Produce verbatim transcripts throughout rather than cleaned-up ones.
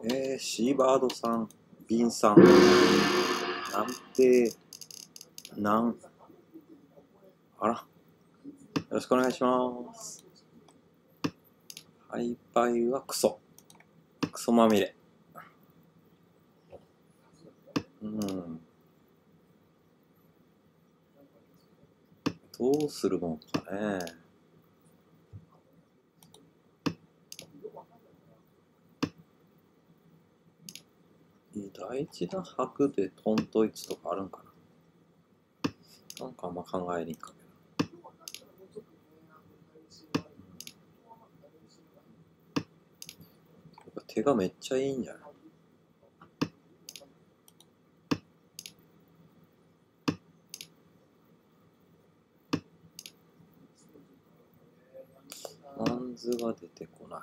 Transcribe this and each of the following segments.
えー、シーバードさん、ビンさん、なんて、なん、あら、よろしくお願いします。ハイパイはクソ。クソまみれ。うん。どうするもんかね。大事な拍でトントイツとかあるんかな。なんかあんま考えにんかけど。手がめっちゃいいんじゃない？マンズが出てこない。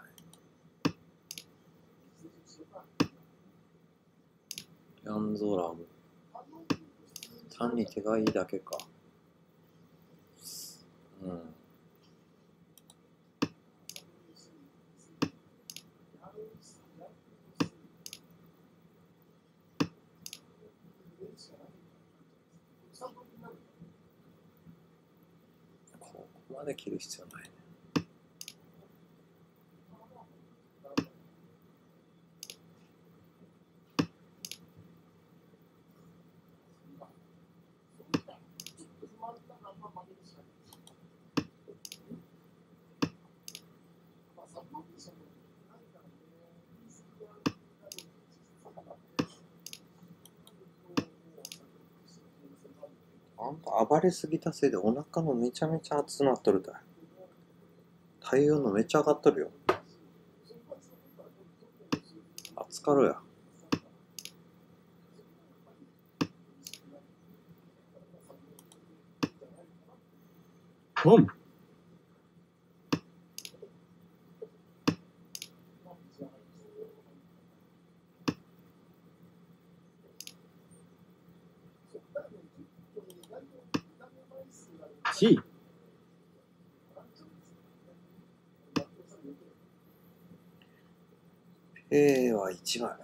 ヤンゾラム。単に手がいいだけか。うん。ここまで切る必要ないね。あんた暴れすぎたせいでお腹もめちゃめちゃ熱なっとるだよ。体温のめっちゃ上がっとるよ。熱かろや。 ポン。C。 A はいちまい。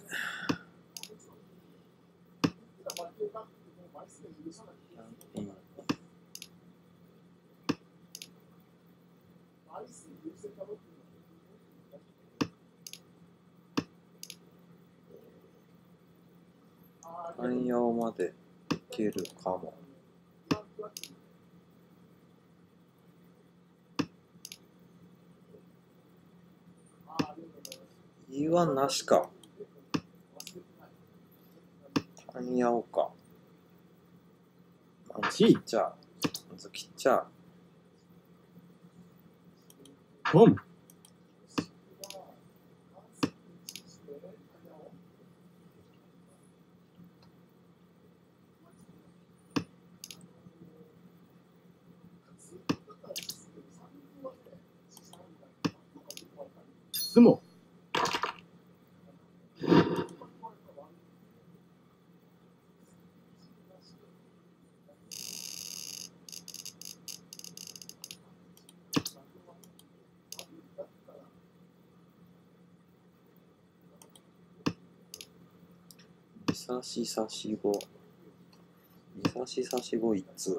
汎用までいけるかも。いはなしか。汎用か。まず切っちゃう。まず切っちゃう。 ポン。スモ。 みさしさしご。みさしさしご一通。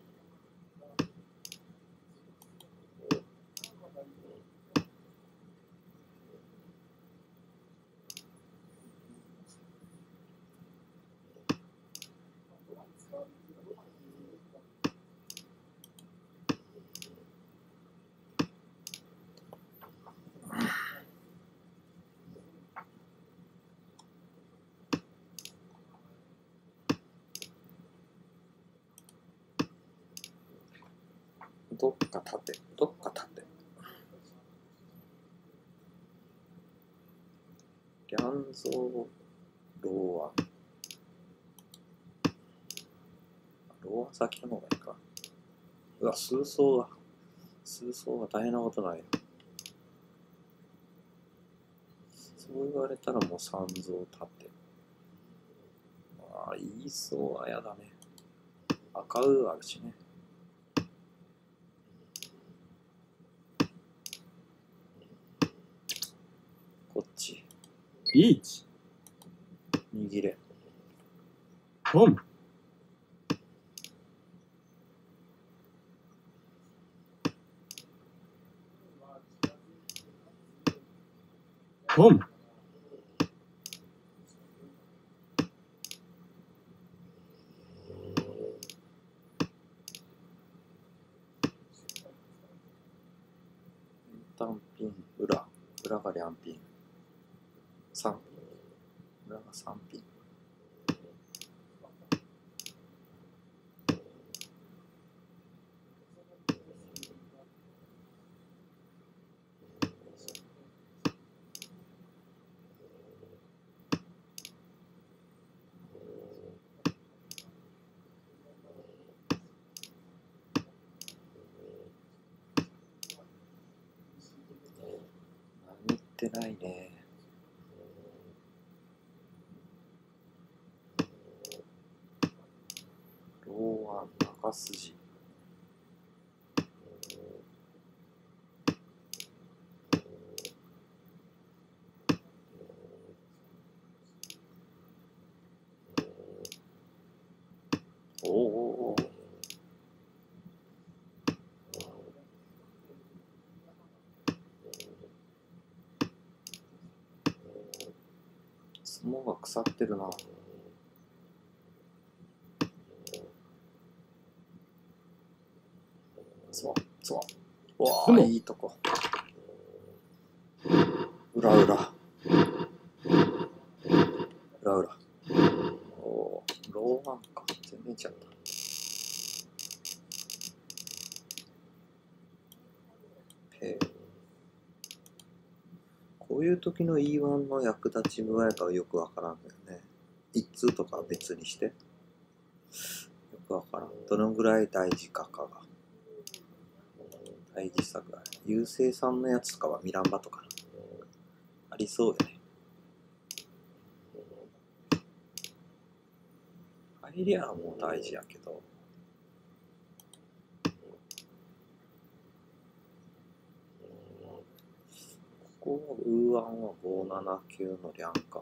どっか立て、どっか立て。ギャンゾーローアン。ローアン先の方がいいか。うわ、数層が、数層が大変なことないよ。そう言われたらもう三層立て。ああ、いいそうはやだね。赤うあるしね。こっち。 ピーチ。 握れ。 ポン。ポン。 単品、裏。裏が両品。三品。裏が三品。何ってないね。ローアン、中筋。おおお。相撲が腐ってるな。そうそうわあ、いいとこ。裏裏裏裏。おお、ローマンか。全然違った。へえ。こういう時の イーワン の役立ち具合がよくわからんだよね。一通とかは別にして。よくわからん。どのぐらい大事かかが。大事さぐらい。優勢さんのやつとかはミランバとかありそうよね。入りゃもう大事やけど。ここはウーワンはごななきゅうのリャンか。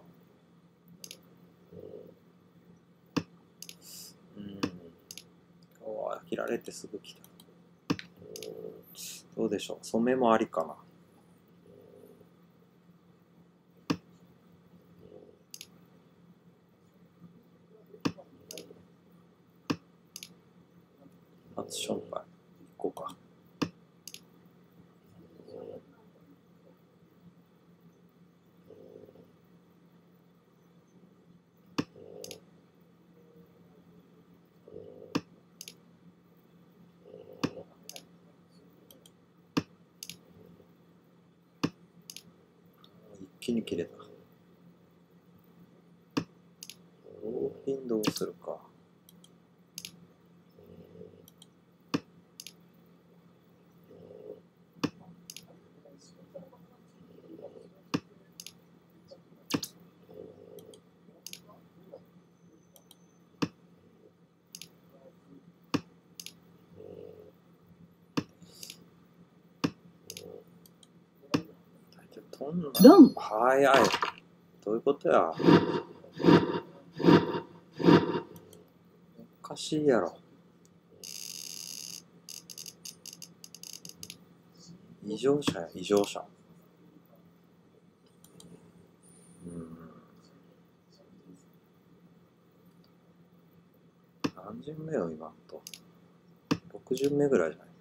うん。おー、切られてすぐ来た。どうでしょう。染めもありかな。初紹介。行こうか。一気に切れた。ローピンどうするか。とんな。早い。どういうことや。おかしいやろ。異常者や、異常者。うん。何巡目よ、今んと。ろく巡目ぐらいじゃない。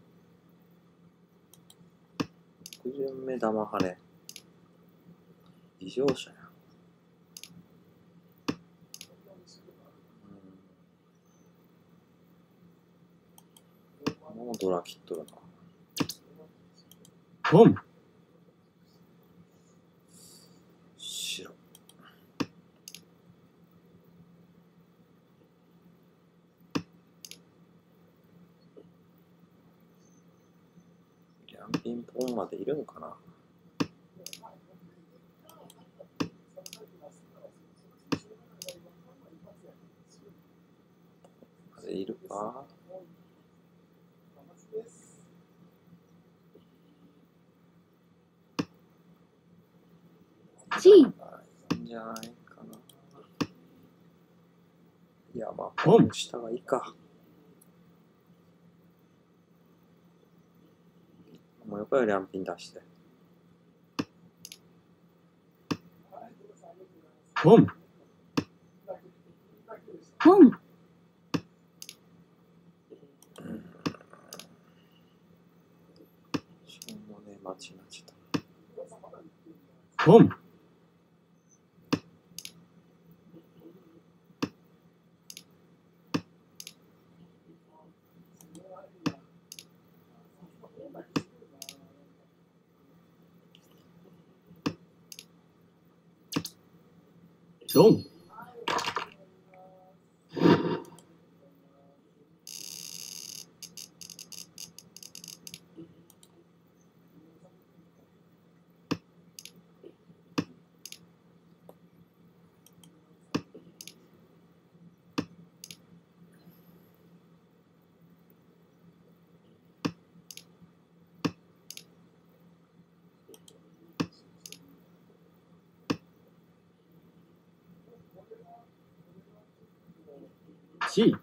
ろく巡目玉跳ね。異常者や。うん。もうドラ切っとるな。 ポン。 白。リャンピンポンまでいるんかな。までいるか。 チー。 いいんじゃないかな。 いや、まあ、 ポン下がいいか。もう横より安品出して。 ポンポンしょうもねえ間違えちゃった。 ポンドンシ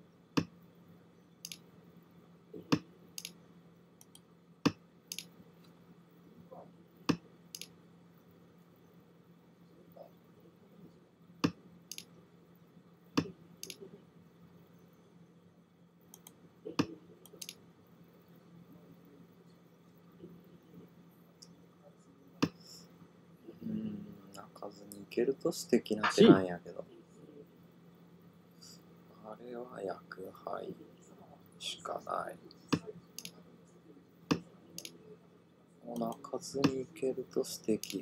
うん、泣かずにいけると素敵な手なんやけど。あれは薬杯しかない。もう泣かずにいけると素敵。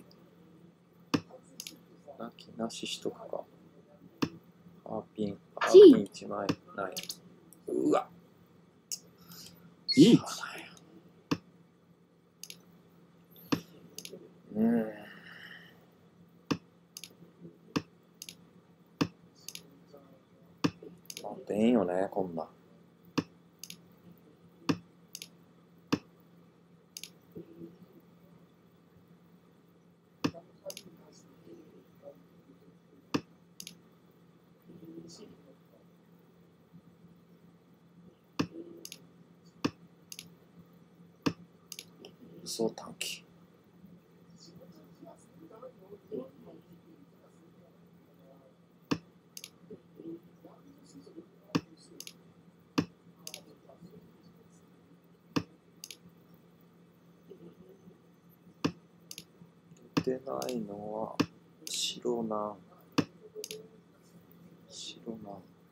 泣きなししとくか。ハーピン、ハーピンいちまいない。うわいいうん。待ってんよね、こんなん。嘘短期。出てないのは白なん白なん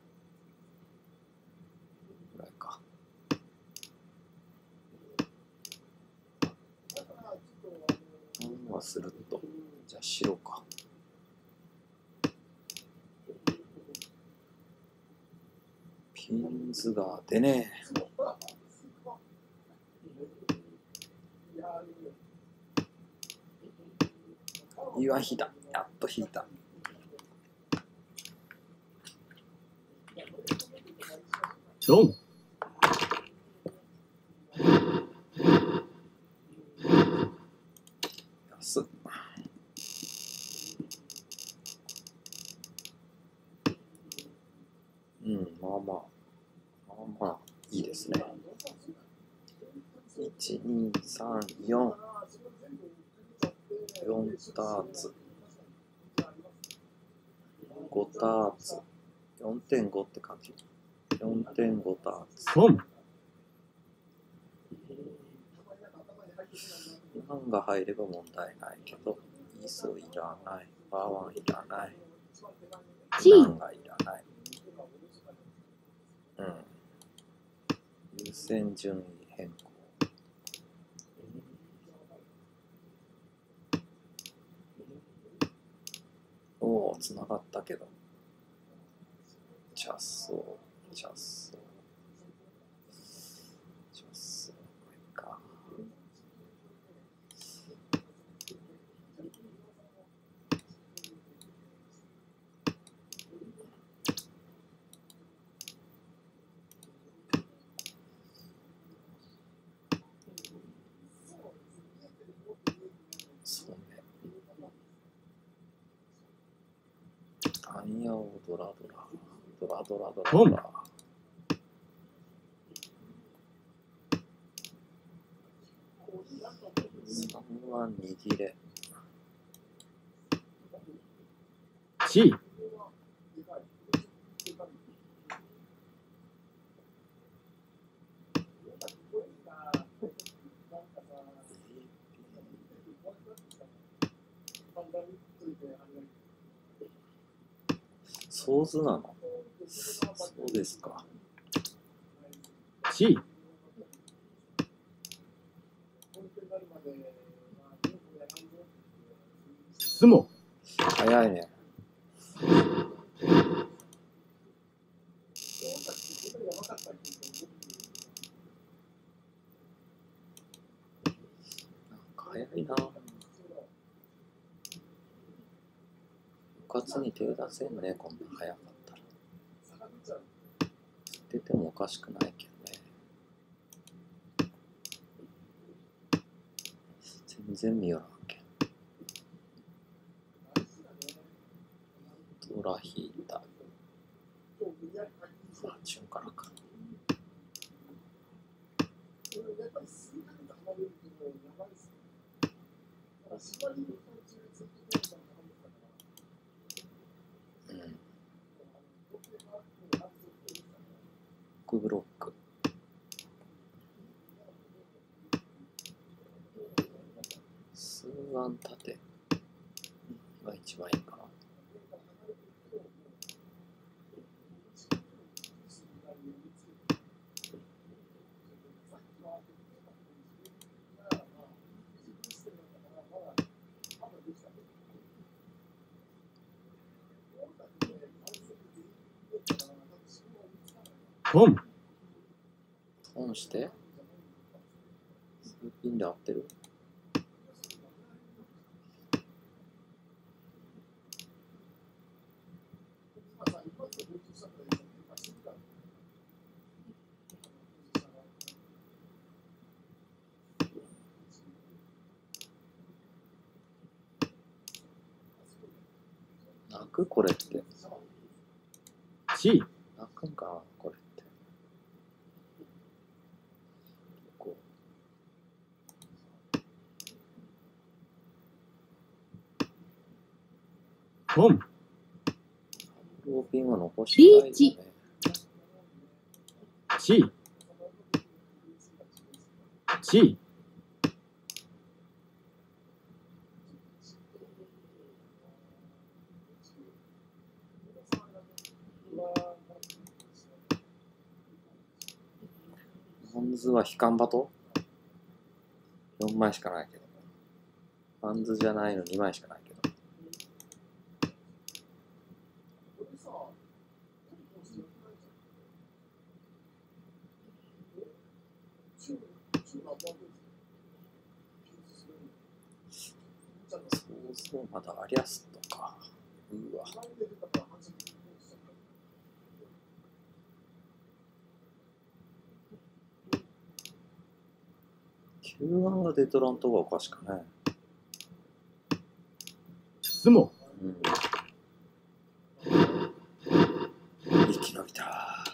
ぐらいか。なんはすると、じゃあ白か。ピンズが出ねえ。いわ、引いた。やっと引いた。 ドン安っ。うん、まあまあ。まあまあ、いいですね。いち、に、さん、よん。よんターツ。ごターツ。よんてんご って感じ。よんてんご ターツ。 ポン何が入れば問題ないけど、イソいらない。パワンいらない。何がいらない。うん。優先順位変更。おお、つながったけど。チャッソー、チャッソー。チャッソー、これか。そうね。タンヤオドラドラ。 ドラドラドラトンドラ。さんは握れ。 チソーズなの？そうですか。 チスモ早いね。早いな。部活に手出せんね、こんな早かったら。出てもおかしくないけどね。全然見よらんけん。ドラ引いた。あ、チュンからか。うん。クブロック。数案縦が一番いいかな。 トントンして。数ピンで合ってる？泣くこれって。 チ泣くんかなこれって。こトンうローピンは残したいよね。 チチバンズは引かんばとよんまいしかないけど。バンズじゃないのにまいしかないけど。そうそうまだアリアスとか。うわ。きゅうあんが出とらんとがおかしかね。 スモうん。生き延びた。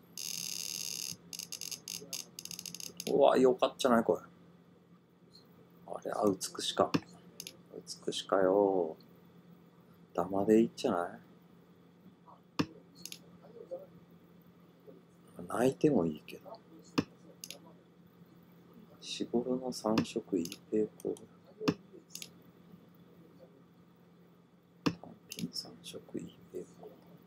うわ、よかっちゃないこれ。あれ、あ、美しか。美しかよ。ダマでいいんじゃない？泣いてもいいけど。しごろの三色一平行。単品三色一平行。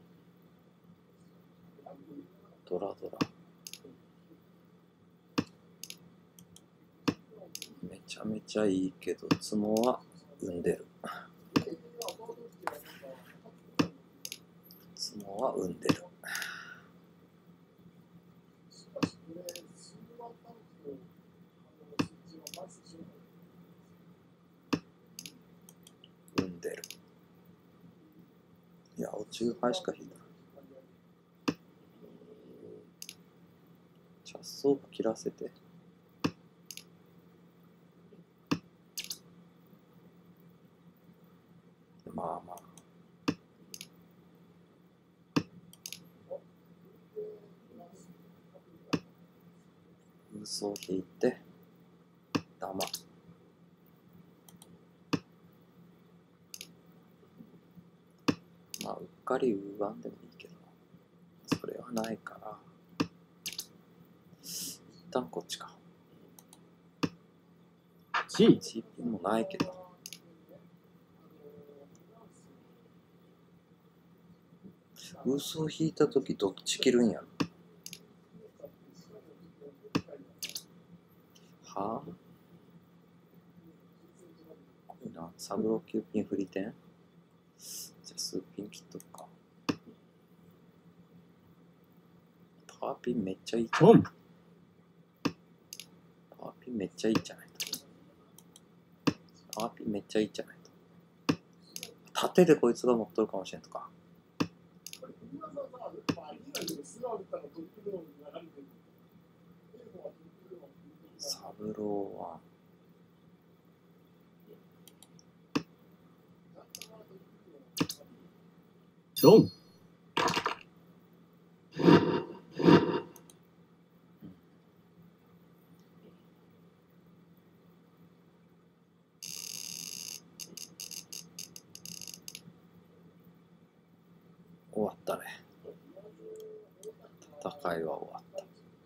ドラドラ。めちゃめちゃいいけど、ツモは産んでる。ツモは産んでる。産んでる。いや、お中杯しか引いた。茶草切らせて。まあまあ。 嘘を引いて玉。まあうっかりうわんでもいいけど、それはないから一旦こっちか。 チチーピンもないけど、嘘を引いたときどっち切るんやろ。はぁ、これな、サブロきゅうピン振り点。じゃあ数ピン切っとくか。パーピンめっちゃいいじゃん。 ポン。 パーピンめっちゃいいじゃないと。パーピンめっちゃいいじゃないと。縦でこいつが持っとるかもしれんとか。サブローはドン。 終わったね。戦いは終わった。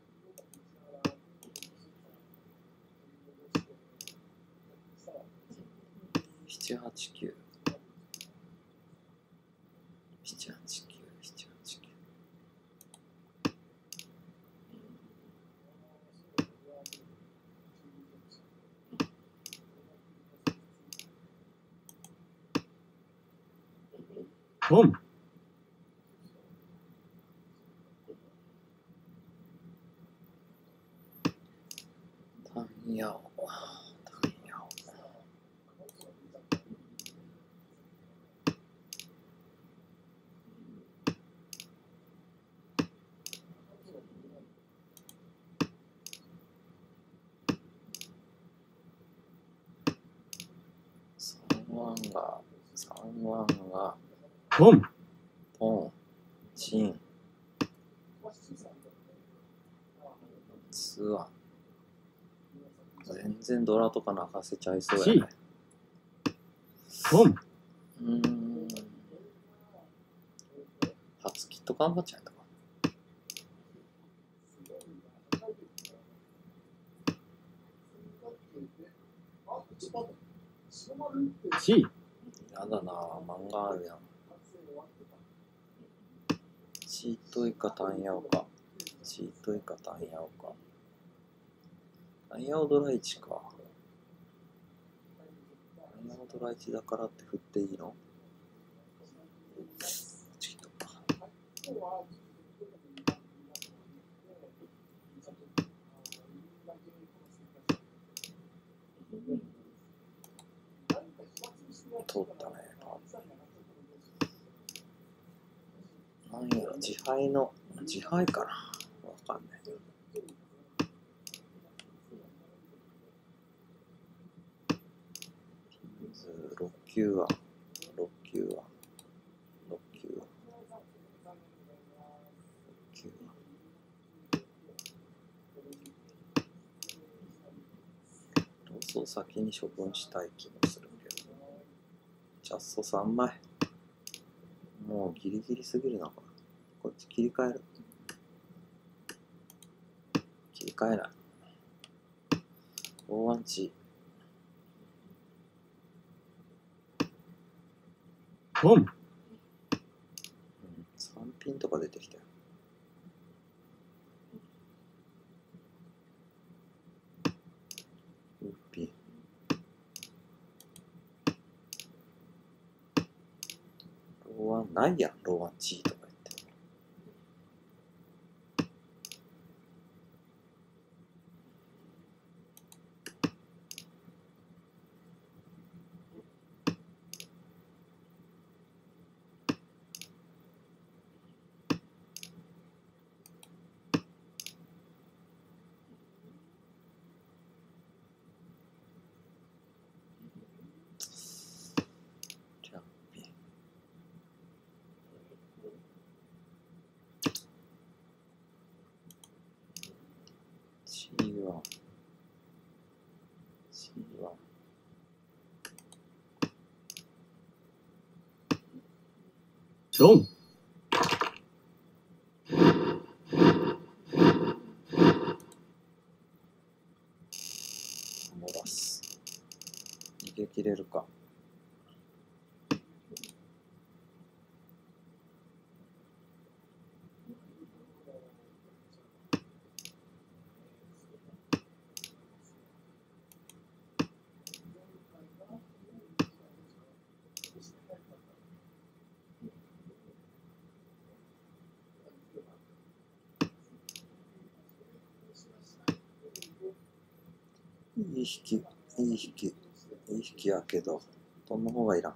七八九。七八九、七八九。 ポン。 タンヤオ。タンヤオ。三ワンが、三ワンが、 ポン。 ポン、チン、ツワン。全然ドラとか泣かせちゃいそうやね。 ポン。 うーん。初キット頑張っちゃうとか。 チやだなぁ、漫画あるやん。チートイカタンヤオか。チートイカタンヤオか。タンヤオドライチか。タンヤオドライチだからって振っていいの？チートか。通ったね。なんやろ、自敗の、自敗かな。わかんない。ピンズろっきゅうは、ろっきゅうは、ろっきゅうは、ろっきゅうは。ローソを先に処分したい気もするけど。ジャストさんまい。もうギリギリすぎるな、これ。こっち切り替える。切り替えない。大アンチ。 ポン。 うん、さんピンとか出てきたよ。ウッピン。ローワンないやん、ローワンチーとか言って。キャッピン。 ドン。 漏らす。逃げ切れるか。いい引き、いい引き、いい引きやけど、飛んの方がいらん。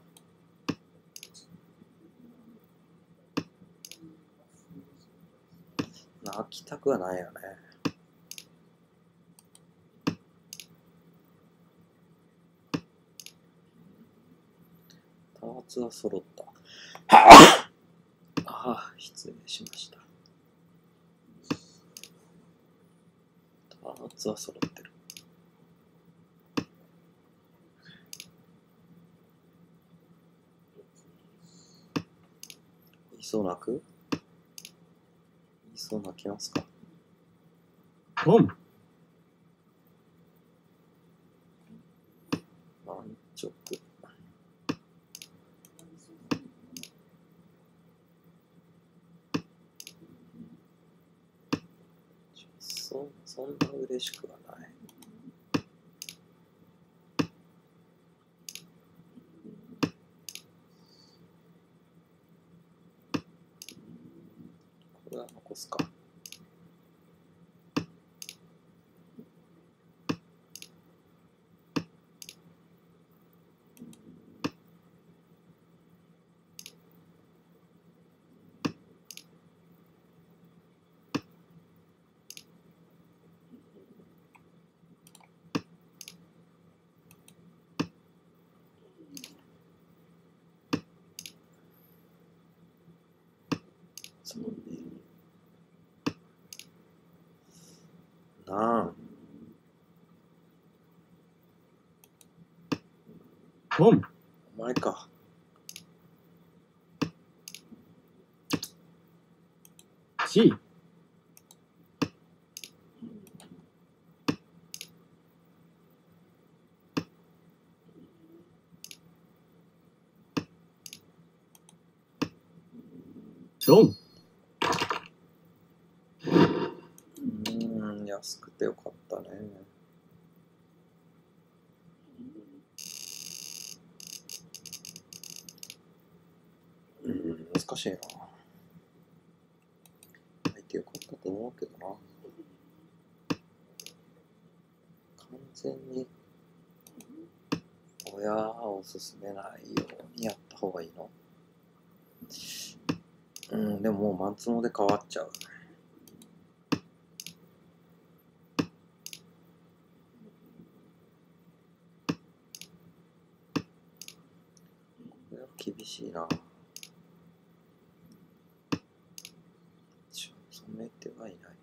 泣きたくはないよね。ターツは揃った。ああ、失礼しました。ターツは揃ってる。いそう泣く？いそう泣きますか？ ポン。 満直。そ, そんな嬉しくはない。これは残すか。そうね。なん。 ポン。 お前か。 シー。ドン。 うーん、安くてよかったね。うん、難しいな。入ってよかったと思うけどな。完全に親を勧めないようにやった方がいいの。うん、でももうマンツノで変わっちゃう。これは厳しいな。染めてはいないから。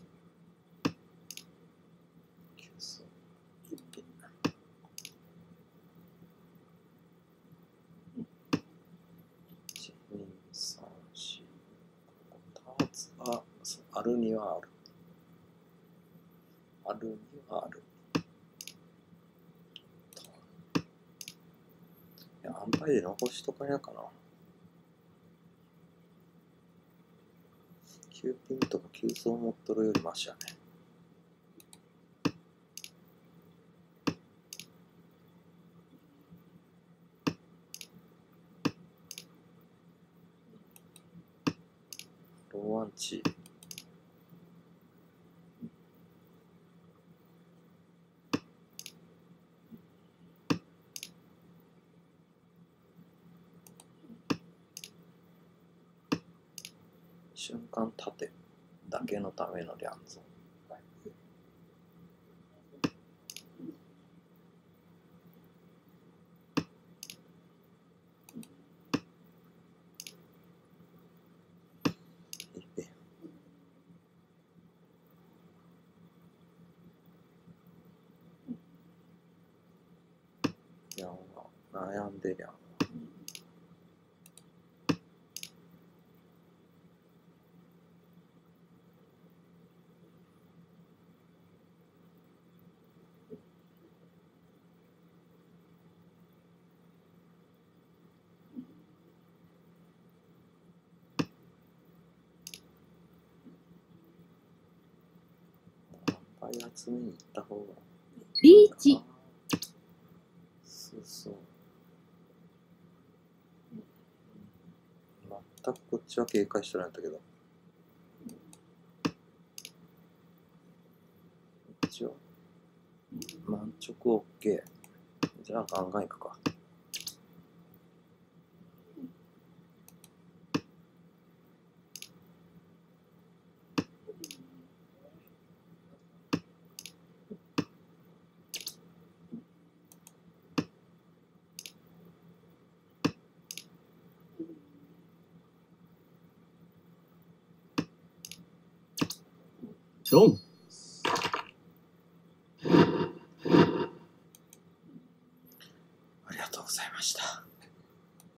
急須一品。一二三四。ターツはあるにはある。あるにはある。いや、安牌で残しとかやかな。きゅうピンとか急須を持っとるよりマシやね。ローワンチー。瞬間縦だけのためのリャンゾン。いっぺん。リャンは悩んでリャン。 つ目に行った方が。 リーチ。 そうそう。全くこっちは警戒してないんだけど。こっちは満直 OK。じゃあガンガンいくか。 ドン